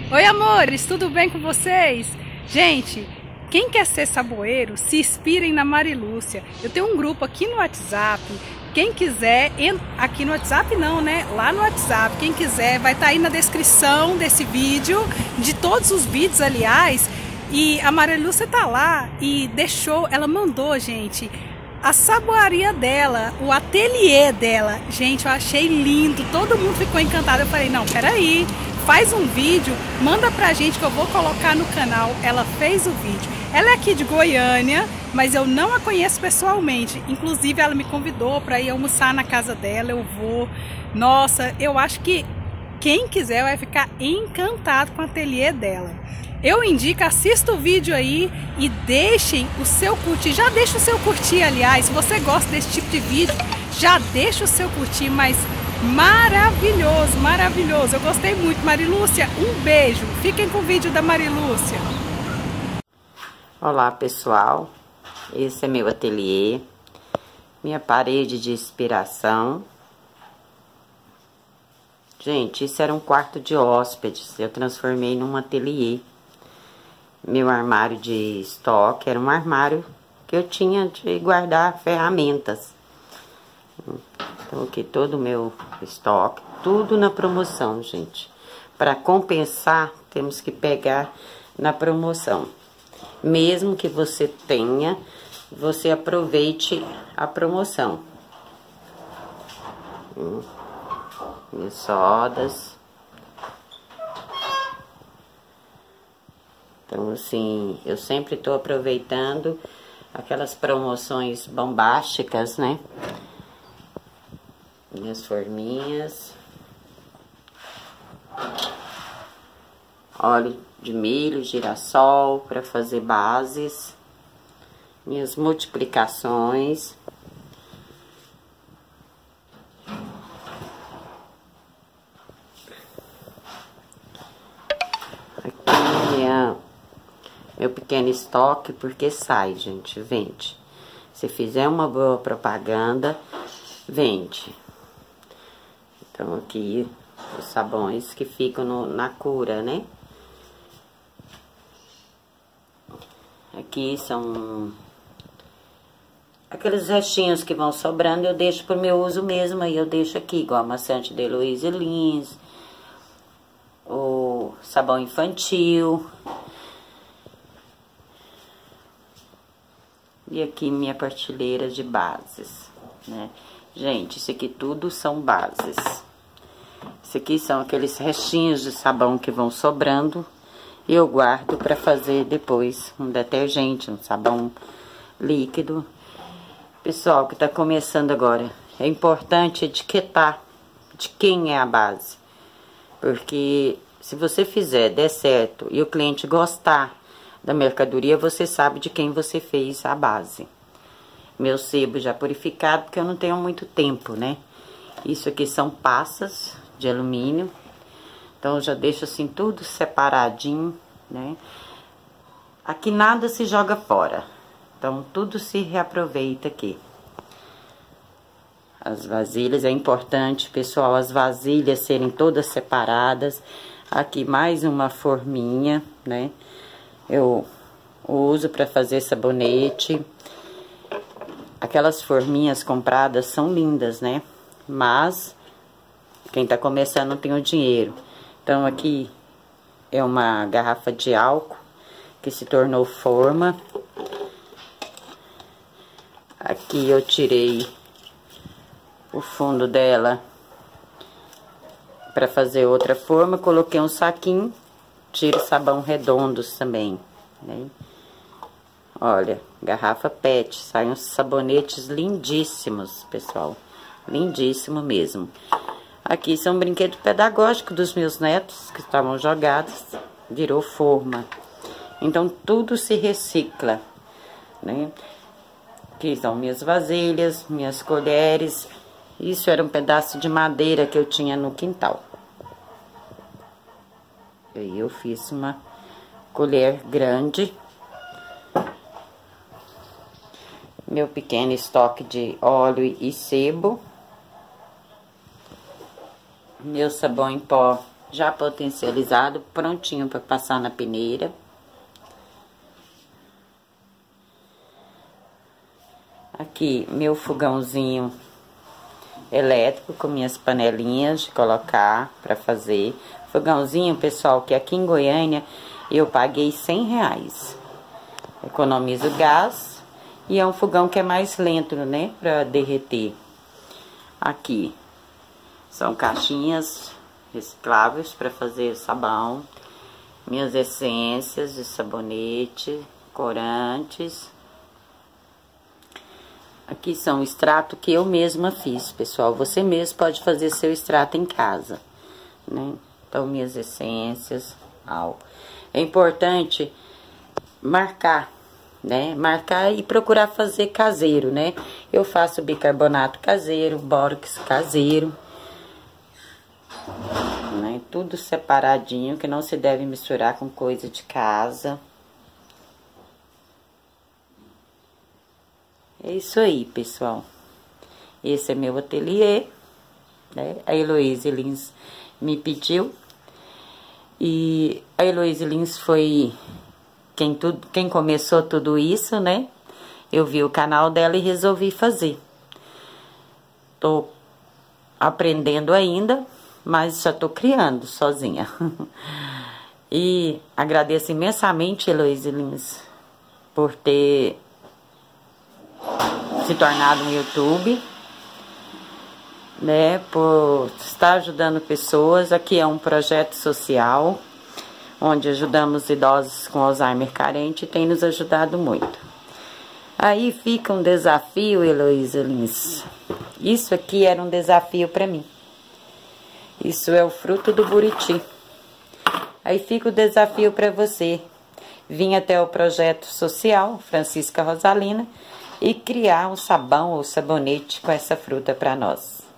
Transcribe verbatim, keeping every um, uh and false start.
Oi, amores, tudo bem com vocês? Gente, quem quer ser saboeiro, se inspirem na Marilúcia. Eu tenho um grupo aqui no WhatsApp. Quem quiser, aqui no WhatsApp não, né? Lá no WhatsApp, quem quiser, vai estar aí na descrição desse vídeo, de todos os vídeos, aliás. E a Marilúcia tá lá e deixou, ela mandou, gente, a saboaria dela, o ateliê dela. Gente, eu achei lindo, todo mundo ficou encantado. Eu falei, não, peraí, faz um vídeo, manda pra gente que eu vou colocar no canal. Ela fez o vídeo. Ela é aqui de Goiânia, mas eu não a conheço pessoalmente. Inclusive, ela me convidou para ir almoçar na casa dela, eu vou. Nossa, eu acho que quem quiser vai ficar encantado com o ateliê dela. Eu indico, assista o vídeo aí e deixem o seu curtir. Já deixa o seu curtir, aliás, se você gosta desse tipo de vídeo, já deixa o seu curtir, mas maravilhoso, maravilhoso. Eu gostei muito. Marilúcia, um beijo. Fiquem com o vídeo da Marilúcia. Olá, pessoal. Esse é meu ateliê, minha parede de inspiração. Gente, isso era um quarto de hóspedes, eu transformei num ateliê. Meu armário de estoque era um armário que eu tinha de guardar ferramentas. Então, aqui todo o meu estoque, tudo na promoção, gente. Para compensar, temos que pegar na promoção. Mesmo que você tenha, você aproveite a promoção. Hum, minhas sodas. Então, assim, eu sempre tô aproveitando aquelas promoções bombásticas, né? Minhas forminhas. Óleo de milho, girassol para fazer bases. Minhas multiplicações. Aqui minha, meu pequeno estoque, porque sai, gente, vende. Se fizer uma boa propaganda, vende. Então, aqui os sabões que ficam no, na cura, né? Aqui são aqueles restinhos que vão sobrando, eu deixo pro meu uso mesmo, aí eu deixo aqui, igual amaciante de Heloise Lins, o sabão infantil. E aqui minha prateleira de bases, né? Gente, isso aqui tudo são bases. Isso aqui são aqueles restinhos de sabão que vão sobrando. E eu guardo para fazer depois um detergente, um sabão líquido. Pessoal que tá começando agora, é importante etiquetar de quem é a base. Porque se você fizer, der certo e o cliente gostar da mercadoria, você sabe de quem você fez a base. Meu sebo já purificado, porque eu não tenho muito tempo, né? Isso aqui são passas de alumínio. Então, eu já deixo assim tudo separadinho, né? Aqui nada se joga fora. Então, tudo se reaproveita aqui. As vasilhas, é importante, pessoal, as vasilhas serem todas separadas. Aqui mais uma forminha, né? Eu uso para fazer sabonete. Aquelas forminhas compradas são lindas, né? Mas quem tá começando não tem o dinheiro. Então, aqui é uma garrafa de álcool que se tornou forma. Aqui eu tirei o fundo dela para fazer outra forma. Coloquei um saquinho, tiro sabão redondos também, né? Olha, garrafa pet, saem uns sabonetes lindíssimos, pessoal. Lindíssimo mesmo. Aqui são brinquedos pedagógicos dos meus netos, que estavam jogados, virou forma. Então, tudo se recicla, né? Aqui são minhas vasilhas, minhas colheres. Isso era um pedaço de madeira que eu tinha no quintal. E aí, eu fiz uma colher grande. Meu pequeno estoque de óleo e sebo. Meu sabão em pó já potencializado, prontinho para passar na peneira. Aqui, meu fogãozinho elétrico com minhas panelinhas de colocar para fazer. Fogãozinho, pessoal, que aqui em Goiânia eu paguei cem reais. Economizo gás e é um fogão que é mais lento, né, para derreter. Aqui são caixinhas recicláveis para fazer sabão, minhas essências de sabonete, corantes. Aqui são o extrato que eu mesma fiz, pessoal. Você mesmo pode fazer seu extrato em casa, né? Então, minhas essências, álcool. É importante marcar, né? Marcar e procurar fazer caseiro, né? Eu faço bicarbonato caseiro, bórax caseiro, né? Tudo separadinho, que não se deve misturar com coisa de casa. É isso aí, pessoal. Esse é meu ateliê, né? A Heloísa Lins me pediu. E a Heloísa Lins foi quem, tudo, quem começou tudo isso, né? Eu vi o canal dela e resolvi fazer. Tô aprendendo ainda, mas já tô criando sozinha. E agradeço imensamente, Heloísa Lins, por ter se tornado um YouTube, né, por estar ajudando pessoas. Aqui é um projeto social, onde ajudamos idosos com Alzheimer carente, e tem nos ajudado muito. Aí fica um desafio, Heloísa Lins. Isso aqui era um desafio para mim. Isso é o fruto do buriti. Aí fica o desafio para você. Vim até o projeto social Francisca Rosalina e criar um sabão ou sabonete com essa fruta para nós.